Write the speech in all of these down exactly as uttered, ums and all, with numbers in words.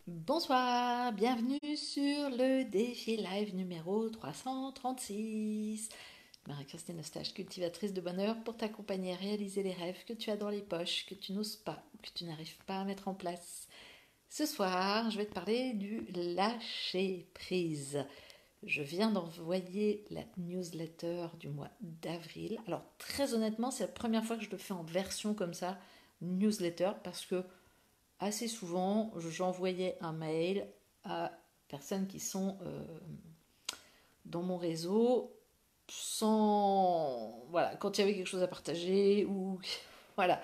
Bonsoir, bienvenue sur le défi live numéro trois cent trente-six. Marie-Christine Eustache, cultivatrice de bonheur pour t'accompagner à réaliser les rêves que tu as dans les poches, que tu n'oses pas ou que tu n'arrives pas à mettre en place. Ce soir, je vais te parler du lâcher prise. Je viens d'envoyer la newsletter du mois d'avril. Alors très honnêtement, c'est la première fois que je le fais en version comme ça, newsletter, parce que assez souvent, j'envoyais un mail à personnes qui sont euh, dans mon réseau sans... Voilà, quand il y avait quelque chose à partager ou... Voilà.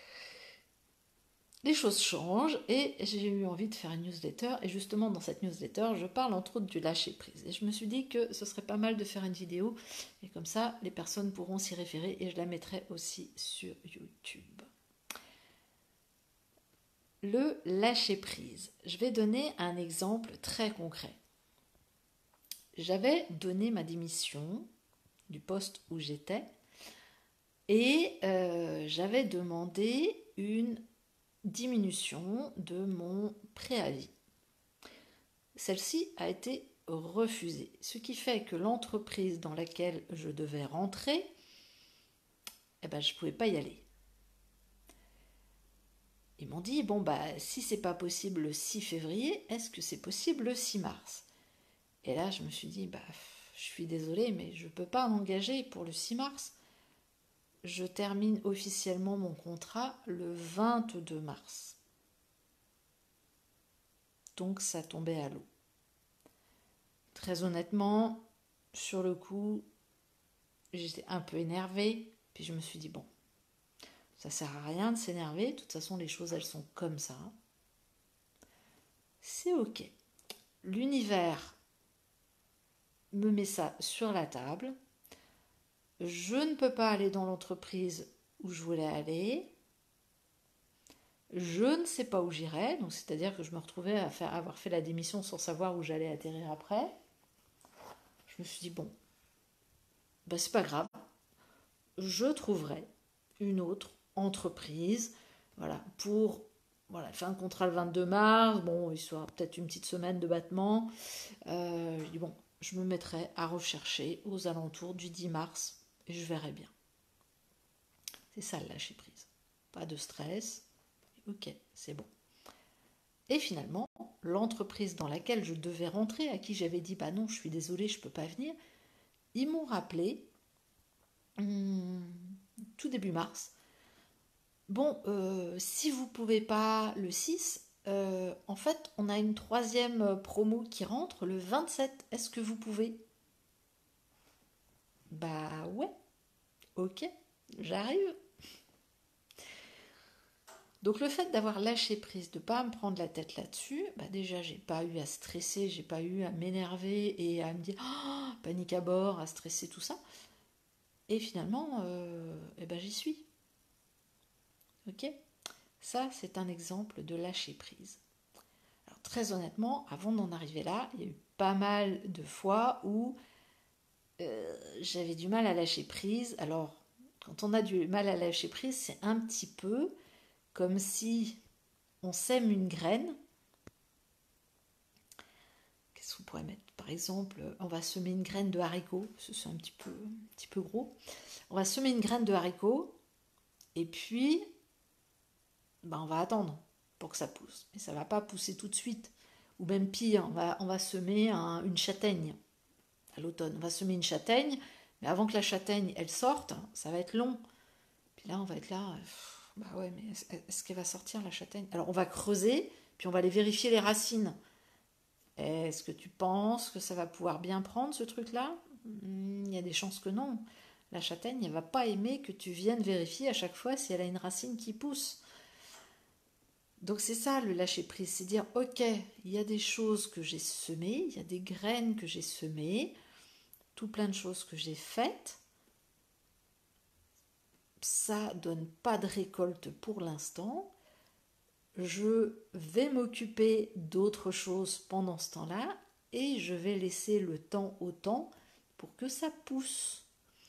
Les choses changent et j'ai eu envie de faire une newsletter et justement dans cette newsletter je parle entre autres du lâcher prise et je me suis dit que ce serait pas mal de faire une vidéo et comme ça les personnes pourront s'y référer et je la mettrai aussi sur YouTube. Le lâcher prise. Je vais donner un exemple très concret. J'avais donné ma démission du poste où j'étais et euh, j'avais demandé une diminution de mon préavis. Celle-ci a été refusée, ce qui fait que l'entreprise dans laquelle je devais rentrer, eh ben, je ne pouvais pas y aller. Ils m'ont dit, bon, bah, si c'est pas possible le six février, est-ce que c'est possible le six mars? Et là, je me suis dit, bah, je suis désolée, mais je ne peux pas m'engager pour le six mars. Je termine officiellement mon contrat le vingt-deux mars. Donc, ça tombait à l'eau. Très honnêtement, sur le coup, j'étais un peu énervée. Puis je me suis dit, bon, ça sert à rien de s'énerver. De toute façon, les choses, elles sont comme ça. C'est ok. L'univers me met ça sur la table. Je ne peux pas aller dans l'entreprise où je voulais aller. Je ne sais pas où j'irai, donc c'est-à-dire que je me retrouvais à faire, avoir fait la démission sans savoir où j'allais atterrir après. Je me suis dit, bon, ben c'est pas grave, je trouverai une autre entreprise, voilà, pour voilà, faire un contrat le vingt-deux mars, bon, histoire peut-être une petite semaine de battement. Euh, je dis, bon, je me mettrai à rechercher aux alentours du dix mars et je verrai bien. C'est ça le lâcher prise. Pas de stress. Ok, c'est bon. Et finalement, l'entreprise dans laquelle je devais rentrer, à qui j'avais dit bah non, je suis désolée, je ne peux pas venir, ils m'ont rappelé hum, tout début mars. Bon, euh, si vous ne pouvez pas le six, euh, en fait, on a une troisième promo qui rentre le vingt-sept. Est-ce que vous pouvez? Bah ouais, ok, j'arrive. Donc le fait d'avoir lâché prise, de ne pas me prendre la tête là-dessus, bah déjà j'ai pas eu à stresser, j'ai pas eu à m'énerver et à me dire oh, panique à bord, à stresser tout ça. Et finalement, euh, eh ben j'y suis. Ok. Ça c'est un exemple de lâcher prise. Alors très honnêtement, avant d'en arriver là, il y a eu pas mal de fois où euh, j'avais du mal à lâcher prise. Alors quand on a du mal à lâcher prise, c'est un petit peu comme si on sème une graine. Qu'est-ce qu'on pourrait mettre? Par exemple, on va semer une graine de haricot, c'est un petit peu, un petit peu gros. On va semer une graine de haricot et puis ben, on va attendre pour que ça pousse. Mais ça ne va pas pousser tout de suite. Ou même pire, on va, on va semer un, une châtaigne à l'automne. On va semer une châtaigne, mais avant que la châtaigne elle sorte, ça va être long. Puis là, on va être là, pff, bah ouais, mais est-ce, est-ce qu'elle va sortir la châtaigne? Alors on va creuser, puis on va aller vérifier les racines. Est-ce que tu penses que ça va pouvoir bien prendre ce truc-là? Il y a des chances que non. La châtaigne, elle ne va pas aimer que tu viennes vérifier à chaque fois si elle a une racine qui pousse. Donc c'est ça le lâcher prise, c'est dire ok, il y a des choses que j'ai semées, il y a des graines que j'ai semées, tout plein de choses que j'ai faites. Ça donne pas de récolte pour l'instant. Je vais m'occuper d'autres choses pendant ce temps-là et je vais laisser le temps au temps pour que ça pousse.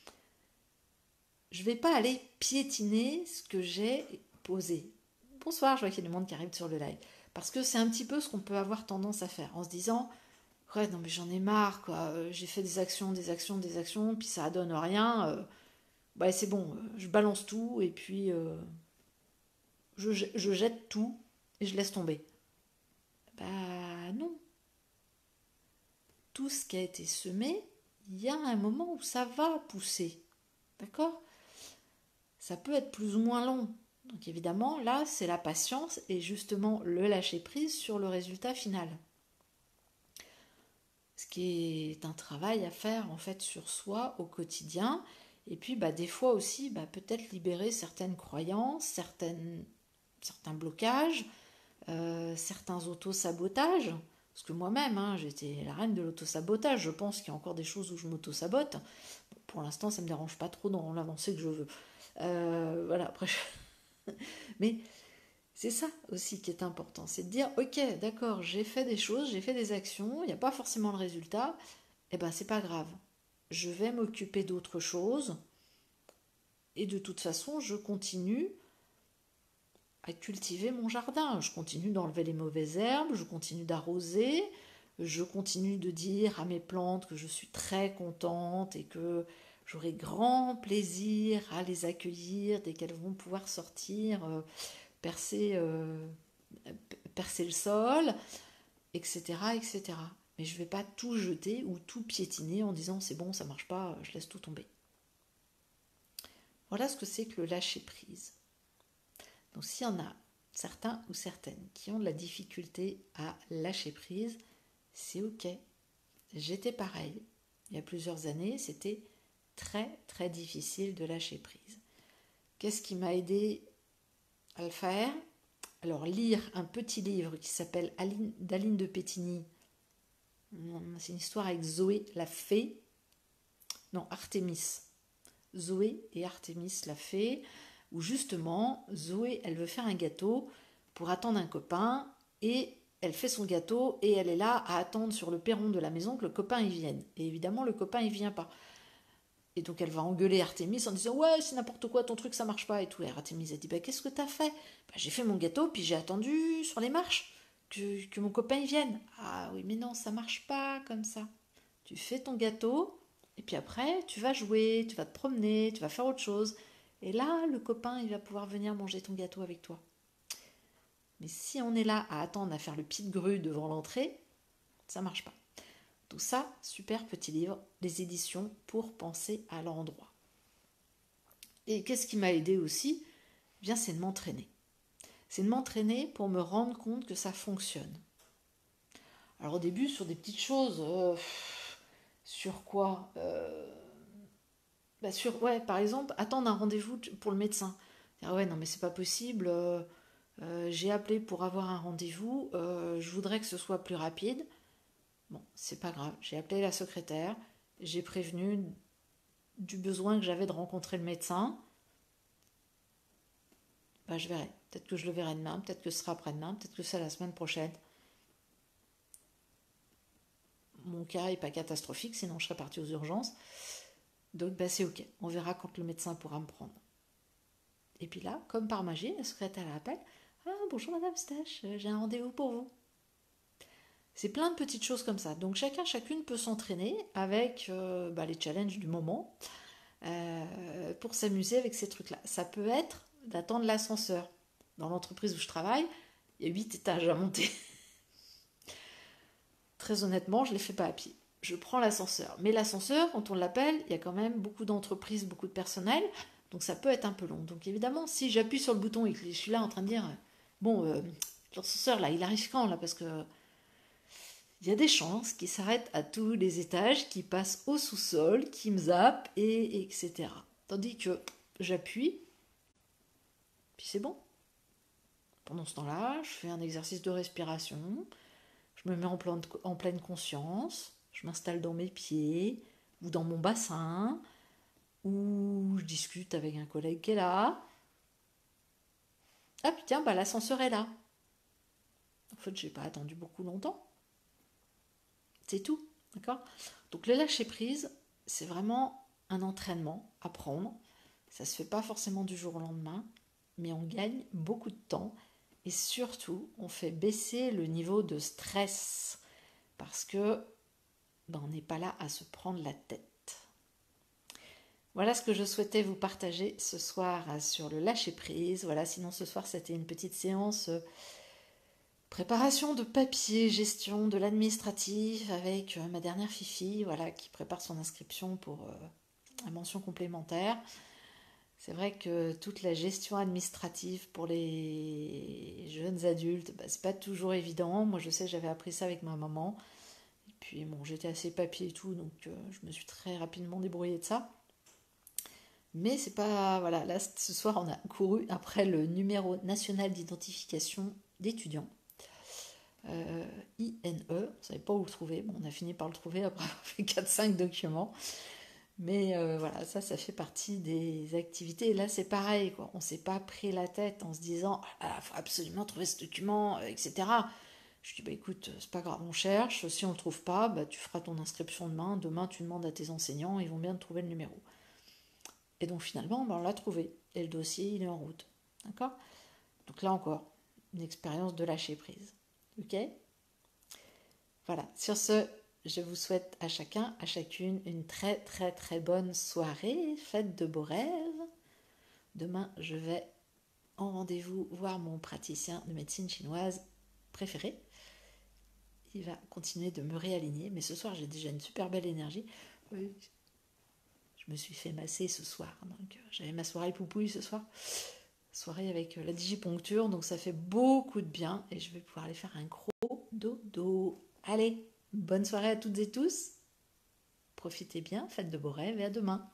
Je ne vais pas aller piétiner ce que j'ai posé. Bonsoir, je vois qu'il y a du monde qui arrive sur le live. Parce que c'est un petit peu ce qu'on peut avoir tendance à faire, en se disant, ouais, non mais j'en ai marre, quoi. Euh, j'ai fait des actions, des actions, des actions, puis ça donne rien. Euh, bah c'est bon, euh, je balance tout, et puis euh, je, je jette tout, et je laisse tomber. Bah non. Tout ce qui a été semé, il y a un moment où ça va pousser. D'accord? Ça peut être plus ou moins long. Donc évidemment, là, c'est la patience et justement le lâcher prise sur le résultat final. Ce qui est un travail à faire en fait sur soi au quotidien. Et puis bah, des fois aussi, bah, peut-être libérer certaines croyances, certaines, certains blocages, euh, certains auto-sabotages. Parce que moi-même, hein, j'étais la reine de l'auto-sabotage. Je pense qu'il y a encore des choses où je m'auto-sabote. Bon, pour l'instant, ça ne me dérange pas trop dans l'avancée que je veux. Euh, voilà, après, je... mais c'est ça aussi qui est important, c'est de dire, ok, d'accord, j'ai fait des choses, j'ai fait des actions, il n'y a pas forcément le résultat, et ben c'est pas grave. Je vais m'occuper d'autre chose, et de toute façon, je continue à cultiver mon jardin. Je continue d'enlever les mauvaises herbes, je continue d'arroser, je continue de dire à mes plantes que je suis très contente et que j'aurai grand plaisir à les accueillir dès qu'elles vont pouvoir sortir, euh, percer, euh, percer le sol, et cetera, et cetera. Mais je ne vais pas tout jeter ou tout piétiner en disant c'est bon, ça marche pas, je laisse tout tomber. Voilà ce que c'est que le lâcher prise. Donc s'il y en a certains ou certaines qui ont de la difficulté à lâcher prise, c'est ok. J'étais pareil. Il y a plusieurs années, c'était très très difficile de lâcher prise. Qu'est-ce qui m'a aidé à le faire? Alors lire un petit livre qui s'appelle d'Aline de Pétigny. C'est une histoire avec Zoé la fée. Non, Artémis. Zoé et Artémis la fée, où justement Zoé, elle veut faire un gâteau pour attendre un copain et elle fait son gâteau et elle est là à attendre sur le perron de la maison que le copain y vienne. Et évidemment, le copain il vient pas. Et donc elle va engueuler Artémis en disant ouais, c'est n'importe quoi, ton truc ça marche pas et tout. Et Artémis a dit bah qu'est-ce que t'as fait? Bah, j'ai fait mon gâteau puis j'ai attendu sur les marches que, que mon copain y vienne. Ah oui mais non, ça marche pas comme ça. Tu fais ton gâteau et puis après tu vas jouer, tu vas te promener, tu vas faire autre chose. Et là le copain il va pouvoir venir manger ton gâteau avec toi. Mais si on est là à attendre à faire le pied de grue devant l'entrée, ça marche pas. Tout ça, super petit livre, les éditions Pour penser à l'endroit. Et qu'est-ce qui m'a aidé aussi? Eh bien, c'est de m'entraîner. C'est de m'entraîner pour me rendre compte que ça fonctionne. Alors au début, sur des petites choses, euh, sur quoi euh, bah sur, ouais, par exemple, attendre un rendez-vous pour le médecin. Ah ouais, non mais c'est pas possible. Euh, euh, j'ai appelé pour avoir un rendez-vous. Euh, je voudrais que ce soit plus rapide. Bon, c'est pas grave. J'ai appelé la secrétaire. J'ai prévenu du besoin que j'avais de rencontrer le médecin. Bah, je verrai. Peut-être que je le verrai demain, peut-être que ce sera après-demain, peut-être que c'est la semaine prochaine. Mon cas n'est pas catastrophique, sinon je serais partie aux urgences. Donc bah, c'est ok. On verra quand le médecin pourra me prendre. Et puis là, comme par magie, la secrétaire appelle. Ah bonjour Madame Stache, j'ai un rendez-vous pour vous. C'est plein de petites choses comme ça. Donc chacun, chacune peut s'entraîner avec euh, bah, les challenges du moment euh, pour s'amuser avec ces trucs-là. Ça peut être d'attendre l'ascenseur. Dans l'entreprise où je travaille, il y a huit étages à monter. Très honnêtement, je ne les fais pas à pied. Je prends l'ascenseur. Mais l'ascenseur, quand on l'appelle, il y a quand même beaucoup d'entreprises, beaucoup de personnel. Donc ça peut être un peu long. Donc évidemment, si j'appuie sur le bouton et que je suis là en train de dire bon, euh, l'ascenseur là, il arrive quand là? Parce que il y a des chances qu'il s'arrête à tous les étages, qu'il passe au sous-sol, qu'il me zappe, et etc. Tandis que j'appuie, puis c'est bon. Pendant ce temps-là, je fais un exercice de respiration, je me mets en, plein, en pleine conscience, je m'installe dans mes pieds ou dans mon bassin, ou je discute avec un collègue qui est là. Ah putain, bah l'ascenseur est là. En fait, j'ai pas attendu beaucoup longtemps. C'est tout, d'accord? Donc le lâcher prise, c'est vraiment un entraînement à prendre. Ça se fait pas forcément du jour au lendemain, mais on gagne beaucoup de temps et surtout, on fait baisser le niveau de stress parce que ben, on n'est pas là à se prendre la tête. Voilà ce que je souhaitais vous partager ce soir sur le lâcher-prise. Voilà, sinon ce soir c'était une petite séance euh, préparation de papier, gestion de l'administratif avec euh, ma dernière Fifi, voilà, qui prépare son inscription pour euh, la mention complémentaire. C'est vrai que toute la gestion administrative pour les jeunes adultes, bah, c'est pas toujours évident. Moi je sais, j'avais appris ça avec ma maman. Et puis bon, j'étais assez papier et tout, donc euh, je me suis très rapidement débrouillée de ça. Mais c'est pas. Voilà, là ce soir on a couru après le numéro national d'identification d'étudiants. Euh, I N E, on ne savait pas où le trouver. Bon, on a fini par le trouver après avoir fait quatre cinq documents. Mais euh, voilà, ça, ça fait partie des activités. Et là, c'est pareil, quoi. On ne s'est pas pris la tête en se disant il ah, faut absolument trouver ce document, euh, et cetera. Je dis bah écoute, c'est pas grave, on cherche. Si on ne le trouve pas, bah, tu feras ton inscription demain. Demain, tu demandes à tes enseignants, ils vont bien te trouver le numéro. Et donc finalement, bah, on l'a trouvé. Et le dossier, il est en route. D'accord? Donc là encore, une expérience de lâcher prise. Ok? Voilà. Sur ce, je vous souhaite à chacun, à chacune, une très très très bonne soirée. Faites de beaux rêves. Demain, je vais en rendez-vous voir mon praticien de médecine chinoise préféré. Il va continuer de me réaligner. Mais ce soir, j'ai déjà une super belle énergie. Oui. Je me suis fait masser ce soir. Donc, j'avais ma soirée poupouille ce soir. Soirée avec la digiponcture. Donc, ça fait beaucoup de bien. Et je vais pouvoir aller faire un gros dodo. Allez, bonne soirée à toutes et tous. Profitez bien, faites de beaux rêves et à demain.